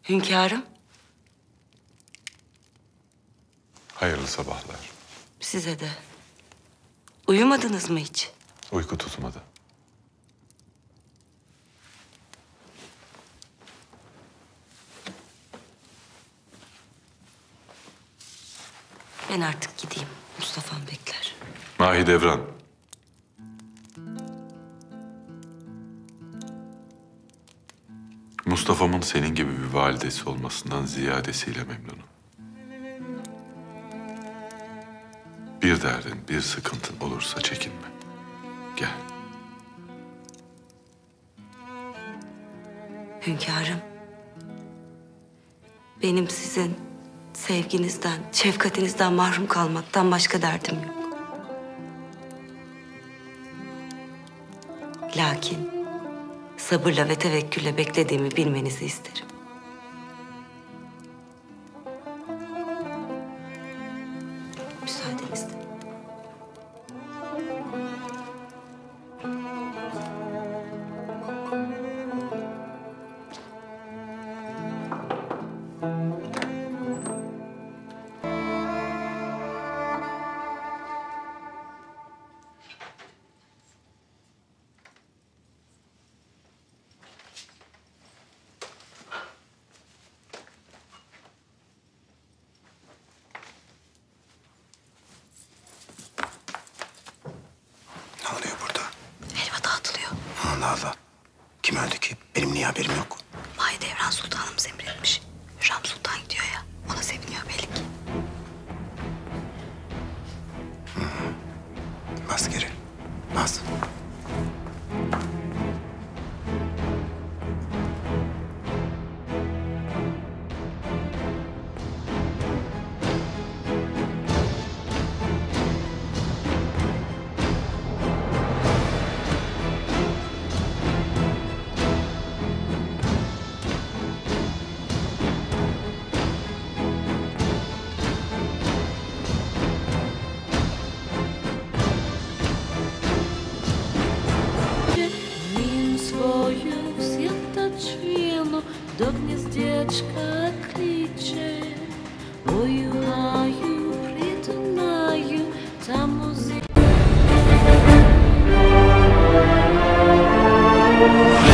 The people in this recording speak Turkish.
Hünkârım. Hayırlı sabahlar. Size de. Uyumadınız mı hiç? Uyku tutmadı. Ben artık gideyim. Mustafa'm bekler. Mahidevran. Mustafa'mın senin gibi bir validesi olmasından ziyadesiyle memnunum. Bir derdin, bir sıkıntın olursa çekinme. Gel. Hünkârım. Benim sizin sevginizden, şefkatinizden mahrum kalmaktan başka derdim yok. Lakin sabırla ve tevekkülle beklediğimi bilmenizi isterim. Müsaadenizle. Ne oluyor burada? Helva dağıtılıyor. Allah Allah. Kim öldü ki? Benim niye haberim yok? Mahidevran Sultanımız emretmiş. Hürrem Sultan gidiyor ya. Ona seviniyor belli ki. Bas geri. Bas. До гнездечка кличе, ою, гаю, притунаю, там музика.